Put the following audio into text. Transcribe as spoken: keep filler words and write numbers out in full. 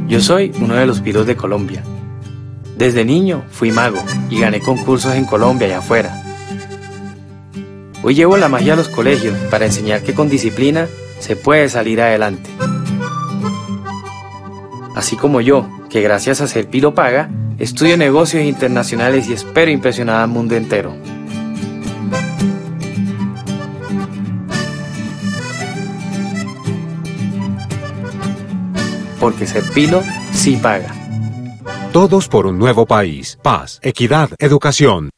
Yo soy uno de los pilos de Colombia. Desde niño fui mago y gané concursos en Colombia y afuera. Hoy llevo la magia a los colegios para enseñar que con disciplina se puede salir adelante. Así como yo, que gracias a ser Pilo Paga, estudio negocios internacionales y espero impresionar al mundo entero. Porque ser Pilo sí paga. Todos por un nuevo país. Paz, equidad, educación.